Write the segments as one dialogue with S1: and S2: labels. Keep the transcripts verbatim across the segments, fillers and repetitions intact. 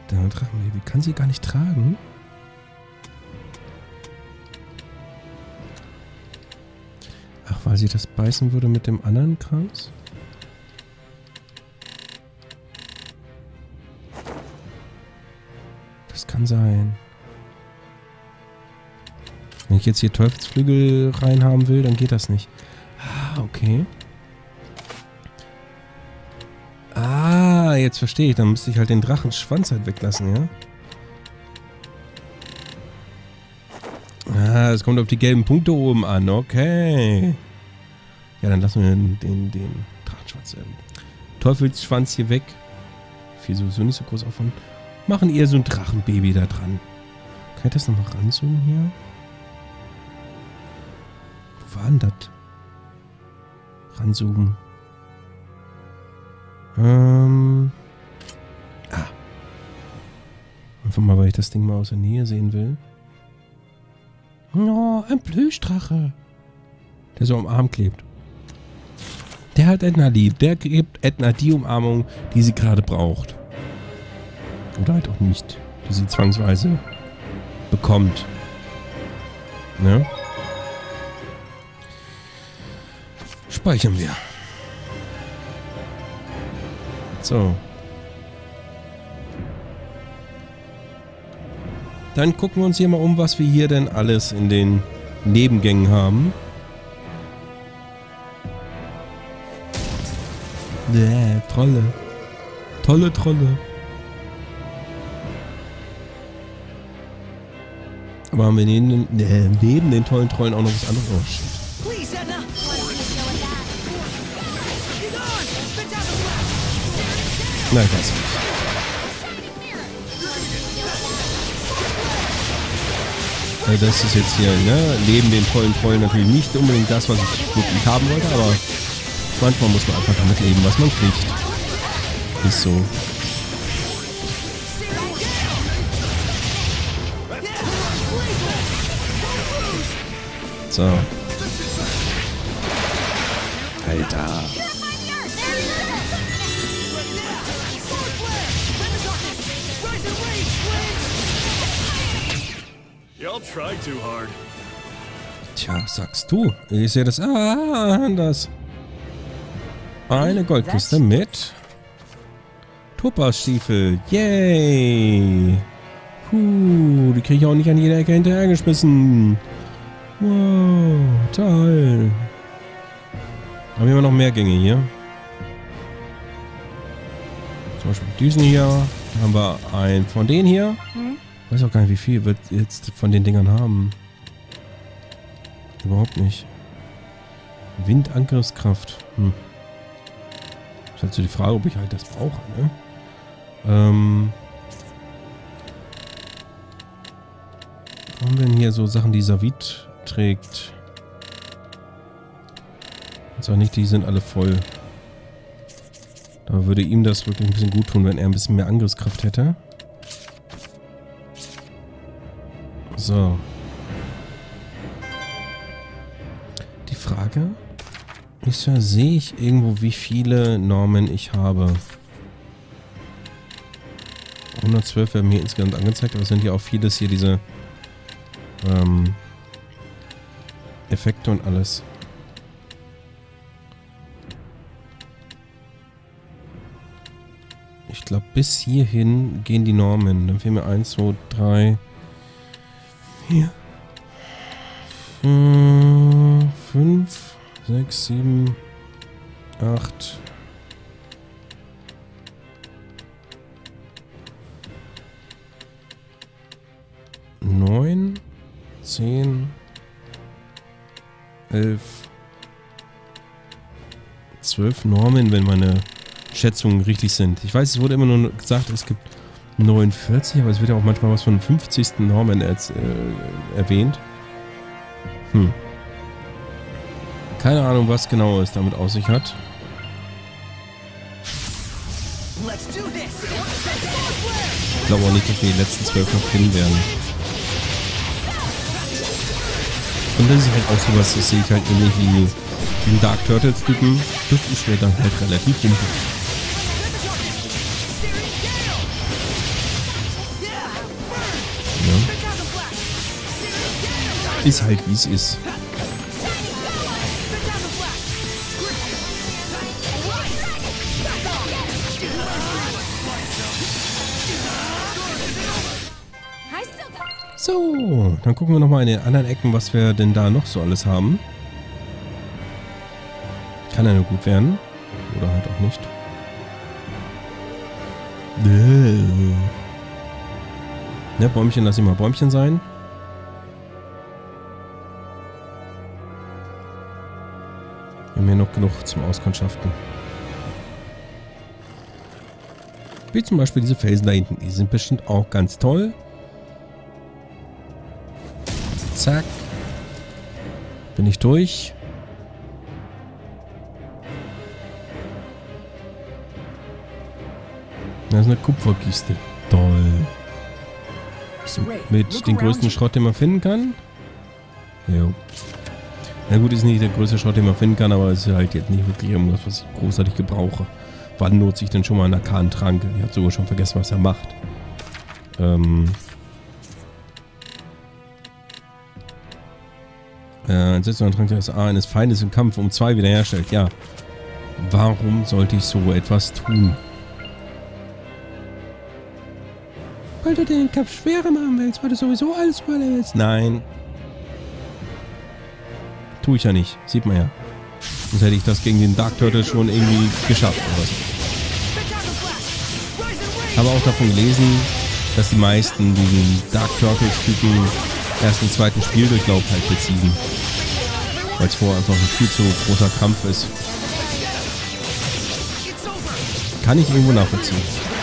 S1: Der Drachenbaby kann sie gar nicht tragen. Ach, weil sie das beißen würde mit dem anderen Kreis? Das kann sein. Wenn ich jetzt hier Teufelsflügel reinhaben will, dann geht das nicht. Ah, okay. Ah, jetzt verstehe ich. Dann müsste ich halt den Drachenschwanz halt weglassen, ja? Ah, es kommt auf die gelben Punkte oben an. Okay. Ja, dann lassen wir den, den, den Drachenschwanz, äh, Teufelsschwanz hier weg. Viel sowieso nicht so groß aufwand. Machen ihr so ein Drachenbaby da dran. Kann ich das nochmal ranzoomen hier? Wo war denn das? Ranzoomen. Ähm. Ah. Einfach mal, weil ich das Ding mal aus der Nähe sehen will. Oh, ein Plüschdrache. Der so am Arm klebt. Der hat Edna lieb. Der gibt Edna die Umarmung, die sie gerade braucht. Oder halt auch nicht. Die sie zwangsweise bekommt. Ne? Speichern wir. So. Dann gucken wir uns hier mal um, was wir hier denn alles in den Nebengängen haben. Bäh, Trolle. Tolle Trolle. Aber haben wir neben, äh, neben den tollen Trollen auch noch was anderes? Oh, shit. Nein, ich weiß nicht. Also das ist jetzt hier, ne, neben den tollen Trollen natürlich nicht unbedingt das, was ich wirklich haben wollte, aber manchmal muss man einfach damit leben, was man kriegt. Ist so. So. Alter. Tja, sagst du. Ich sehe das. Ah, anders. Eine Goldkiste mit Topazstiefel. Yay. Puh, die kriege ich auch nicht an jeder Ecke hinterhergeschmissen. Wow, toll. Haben wir immer noch mehr Gänge hier. Zum Beispiel diesen hier. Da haben wir einen von denen hier. Hm? Ich weiß auch gar nicht, wie viel wir jetzt von den Dingern haben. Überhaupt nicht. Windangriffskraft. Hm. Das ist halt so die Frage, ob ich halt das brauche, ne? Ähm. Warum denn hier so Sachen, die Savit trägt? Jetzt auch nicht, die sind alle voll. Da würde ihm das wirklich ein bisschen gut tun, wenn er ein bisschen mehr Angriffskraft hätte. So. Die Frage ist ja, sehe ich irgendwo, wie viele Normen ich habe? hundertzwölf werden mir insgesamt angezeigt, aber es sind ja auch vieles hier diese ähm, Effekte und alles. Ich glaube, bis hierhin gehen die Normen. Dann fehlen mir eins, zwei, drei, vier, fünf, sechs, sieben, acht, neun, zehn, elf, zwölf Normen, wenn meine Schätzungen richtig sind. Ich weiß, es wurde immer nur gesagt, es gibt neunundvierzig, aber es wird ja auch manchmal was von fünfzigsten Normen als, äh, erwähnt. Hm. Keine Ahnung, was genau es damit auf sich hat. Ich glaube auch nicht, dass wir die letzten zwölf noch finden werden. Und das ist halt auch sowas, das sehe ich halt ähnlich wie den Dark Turtles Typen. Das ist mir dann halt relativ simpel. Ist halt wie es ist. So, dann gucken wir nochmal in den anderen Ecken, was wir denn da noch so alles haben. Kann ja nur gut werden. Oder halt auch nicht. Ne, Bäumchen, lass ich mal Bäumchen sein. Wir haben hier noch genug zum Auskundschaften. Wie zum Beispiel diese Felsen da hinten. Die sind bestimmt auch ganz toll. Zack. Bin ich durch. Das ist eine Kupferkiste. Toll. Mit dem größten Schrott, den man finden kann. Jo. Na gut, ist nicht der größte Schrott, den man finden kann, aber es ist halt jetzt nicht wirklich irgendwas, was ich großartig gebrauche. Wann nutze ich denn schon mal einen Arkan-Trank? Ich habe sogar schon vergessen, was er macht. Ähm... Ein Trank des A eines Feindes im Kampf um zwei wiederherstellt. Ja. Warum sollte ich so etwas tun? Weil du den Kampf schwerer machen willst, weil du sowieso alles überlebst. Nein. Tue ich ja nicht. Sieht man ja. Sonst hätte ich das gegen den Dark Turtle schon irgendwie geschafft. Oder so. Habe auch davon gelesen, dass die meisten diesen Dark Turtles-Typen erst im zweiten Spieldurchlauf halt beziehen. Weil es vorher einfach ein viel zu großer Kampf ist. Kann ich irgendwo nachvollziehen.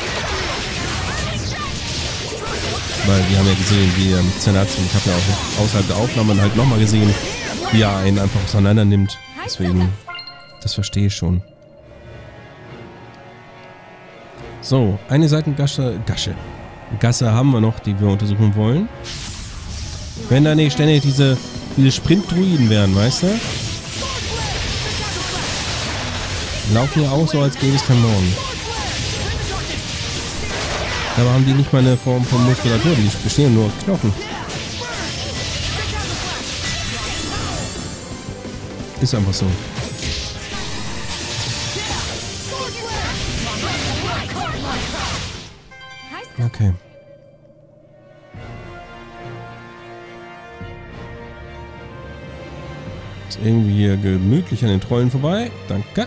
S1: Weil wir haben ja gesehen, wie er mit Zenatsu, ich habe ja auch außerhalb der Aufnahmen halt nochmal gesehen, wie er einen einfach auseinander nimmt. Deswegen, das verstehe ich schon. So, eine Seitengasse, Gasche, Gasse haben wir noch, die wir untersuchen wollen. Wenn da nicht ständig diese, diese Sprint-Druiden wären, weißt du? Laufen ja auch so, als gäbe es kein Morgen. Aber haben die nicht mal eine Form von Muskulatur, die bestehen nur aus Knochen. Ist einfach so. Okay. Ist irgendwie hier gemütlich an den Trollen vorbei. Danke.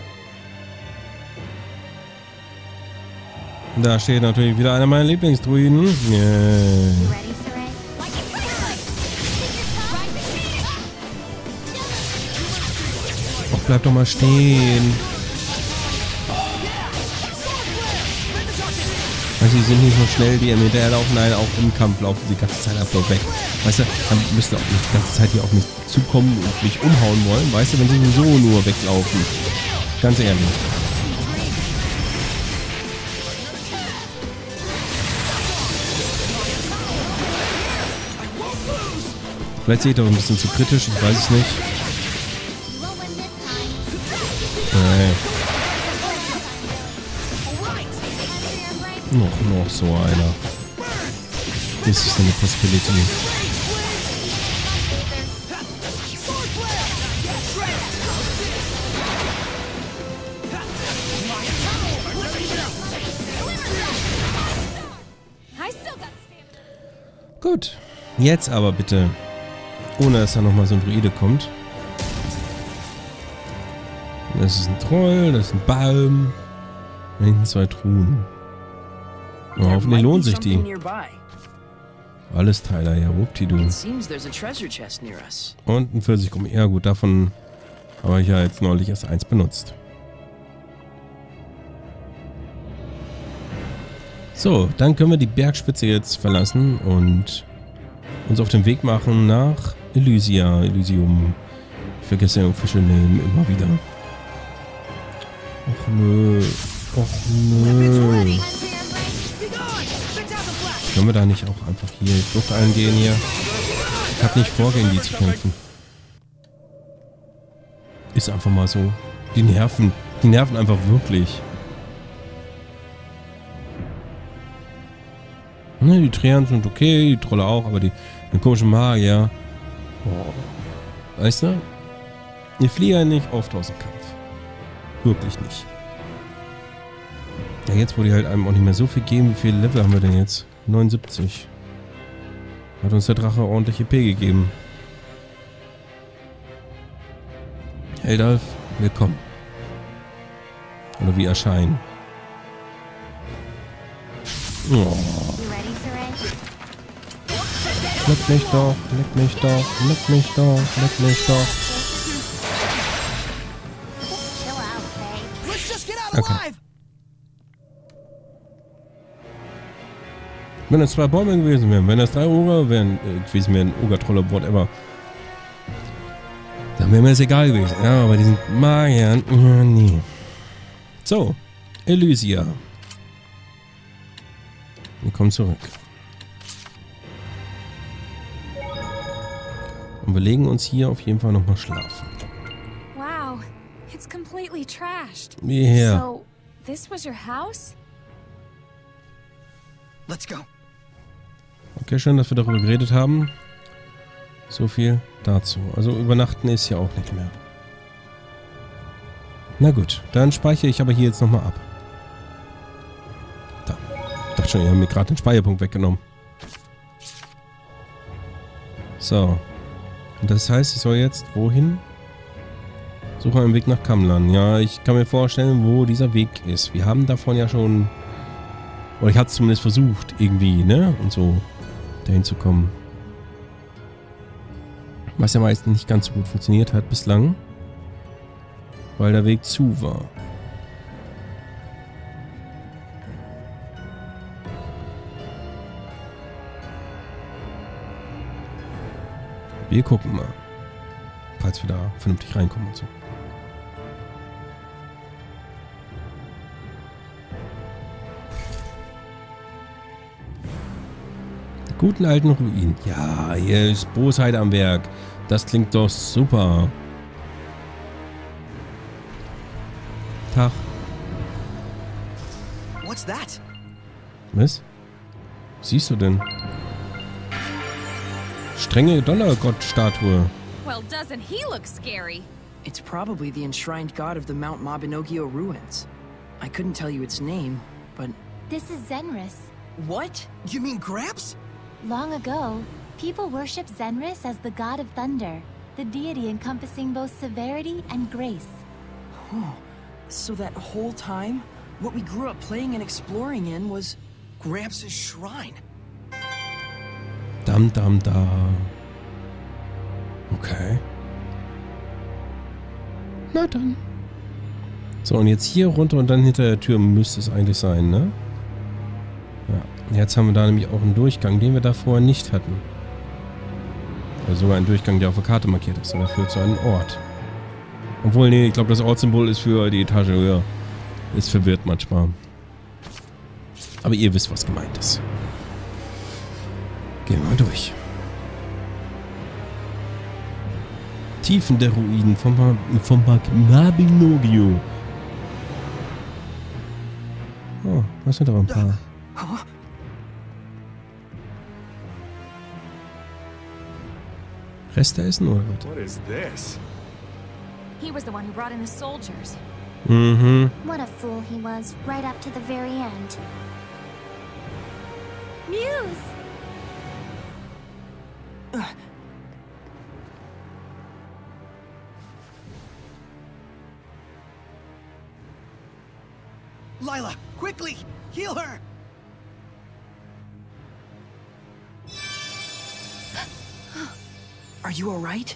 S1: Da steht natürlich wieder einer meiner Lieblingsdruiden. Yeah. Och, bleib doch mal stehen. Also die sind nicht so schnell, die im hinterherlaufen, nein, auch im Kampf laufen sie die ganze Zeit einfach weg. Weißt du, dann müsst ihr auch nicht die ganze Zeit hier auf mich zukommen und mich umhauen wollen, weißt du, wenn sie sowieso nur weglaufen. Ganz ehrlich. Vielleicht seht ihr auch ein bisschen zu kritisch, ich weiß es nicht. Nee. Noch, noch so einer. Das ist eine Possibility. Gut. Jetzt aber bitte. Ohne dass da nochmal so ein Druide kommt. Das ist ein Troll, das ist ein Baum. Da hinten zwei Truhen. Ja, hoffentlich lohnt sich die. Alles Teiler, ja, whoopty-du. Und ein Pfirsichgummi. Ja gut, davon habe ich ja jetzt neulich erst eins benutzt. So, dann können wir die Bergspitze jetzt verlassen und uns auf den Weg machen nach Elysia, Elysium. Ich vergesse den Official Name immer wieder. Och nö. Och nö. Können wir da nicht auch einfach hier in Flucht eingehen hier? Ich habe nicht vor, gegen die zu kämpfen. Ist einfach mal so. Die nerven. Die nerven einfach wirklich. Ne, die Treant sind okay, die Trolle auch, aber die, die komischen Magier. Oh. Weißt du? Ich fliege ja nicht oft aus dem Kampf. Wirklich nicht. Ja, jetzt, wo die halt einem auch nicht mehr so viel geben, wie viele Level haben wir denn jetzt? neunundsiebzig. Hat uns der Drache ordentlich E P gegeben. Heldalf, willkommen. Oder wie erscheinen. Oh. Leck mich doch, leck mich doch, leck mich doch, leck mich doch. Okay. Wenn es zwei Bäume gewesen wären, wenn es drei Oger wären, äh, gewesen wären, Ogertrolle, whatever, dann wäre mir das egal gewesen. Ja, aber die sind Magiern, ja, nee. So, Elysia. Wir kommen zurück. Und wir legen uns hier auf jeden Fall nochmal schlafen.
S2: Wow, it's completely trashed.
S1: Yeah.
S2: So, this was your house?
S3: Let's go.
S1: Okay, schön, dass wir darüber geredet haben. So viel dazu. Also übernachten ist ja auch nicht mehr. Na gut, dann speichere ich aber hier jetzt nochmal ab. Da. Ich dachte schon, ihr habt mir gerade den Speicherpunkt weggenommen. So. Und das heißt, ich soll jetzt wohin? Suche einen Weg nach Kamlan. Ja, ich kann mir vorstellen, wo dieser Weg ist. Wir haben davon ja schon... Oder ich hatte es zumindest versucht, irgendwie, ne? Und so dahin zu kommen. Was ja meistens nicht ganz so gut funktioniert hat bislang. Weil der Weg zu war. Wir gucken mal. Falls wir da vernünftig reinkommen und so. Die guten alten Ruinen. Ja, hier ist Bosheit am Werk. Das klingt doch super. Tag.
S3: What's that?
S1: Was? Was siehst du denn? Strenge Donnergott-Statue.
S2: Well, doesn't he look scary?
S4: It's probably the enshrined god of the Mount Mabinoggio ruins. I couldn't tell you its name, but...
S5: This is Zenris.
S3: What? You mean Gramps?
S5: Long ago, people worshipped Zenris as the god of thunder, the deity encompassing both severity and grace.
S4: Oh, so that whole time, what we grew up playing and exploring in was...
S3: Gramps' shrine.
S1: Dam, dam, da. Okay. Na dann. So, und jetzt hier runter und dann hinter der Tür müsste es eigentlich sein, ne? Ja. Jetzt haben wir da nämlich auch einen Durchgang, den wir da vorher nicht hatten. Also sogar einen Durchgang, der auf der Karte markiert ist. Und der führt zu einem Ort. Obwohl, nee, ich glaube, das Ortssymbol ist für die Etage höher. Ist verwirrt manchmal. Aber ihr wisst, was gemeint ist. Gehen wir mal durch. Tiefen der Ruinen vom, vom Mabinoggio. Oh, was sind da ein paar?
S3: Huh?
S1: Reste essen oder was?
S6: What is this?
S2: He was the one who brought in the soldiers.
S1: Mhm.
S5: What a fool he was, right up to the very end.
S2: Muse!
S3: Lila, quickly! Heal her!
S4: Are you alright?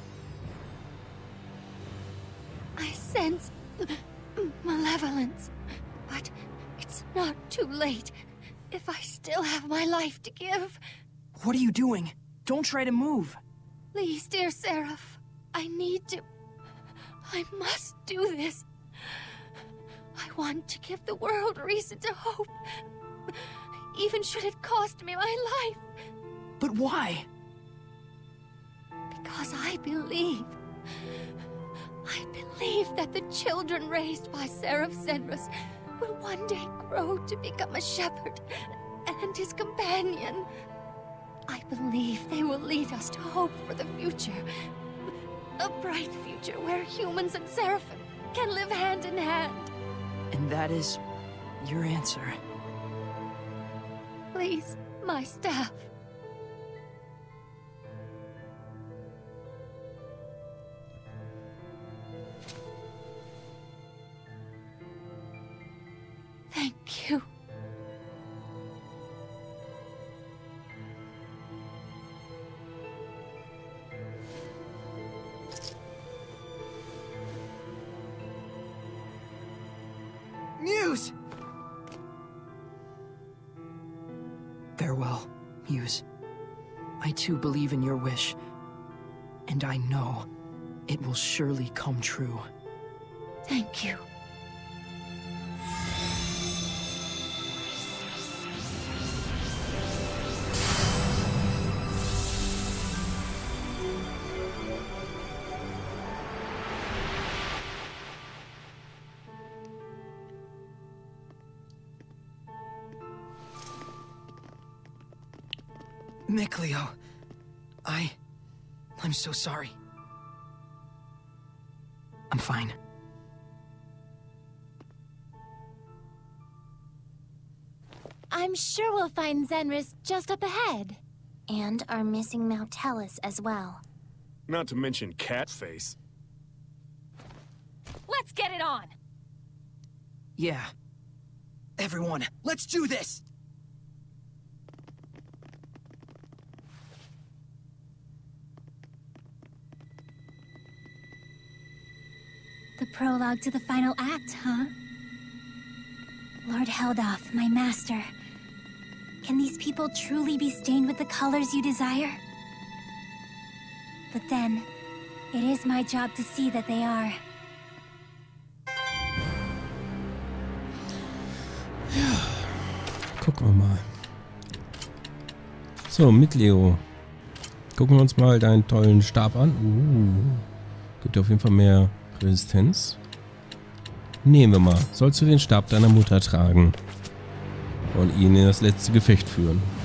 S5: I sense malevolence, but it's not too late. If I still have my life to give.
S4: What are you doing? Don't try to move.
S5: Please, dear Seraph, I need to... I must do this. I want to give the world reason to hope. Even should it cost me my life.
S4: But why?
S5: Because I believe... I believe that the children raised by Seraph Zenris will one day grow to become a shepherd and his companion. I believe they will lead us to hope for the future. A bright future where humans and Seraphim can live hand in hand.
S4: And that is your answer.
S5: Please, my staff. Thank you.
S3: Muse!
S4: Farewell, Muse. I too believe in your wish, and I know it will surely come true.
S5: Thank you.
S3: Mikleo, I... I'm so sorry.
S4: I'm fine.
S5: I'm sure we'll find Zenris just up ahead.
S6: And our missing Maltellus as well.
S7: Not to mention Catface.
S2: Let's get it on!
S3: Yeah. Everyone, let's do this!
S6: The prologue to the final act, huh? Lord Heldoth, my master. Can these people truly be stained with the colors you desire? But then, it is my job to see that they are.
S1: Ja, gucken wir mal. So, Mikleo. Gucken wir uns mal deinen tollen Stab an. Uh, gibt auf jeden Fall mehr Resistenz. Nehmen wir mal. Sollst du den Stab deiner Mutter tragen und ihn in das letzte Gefecht führen.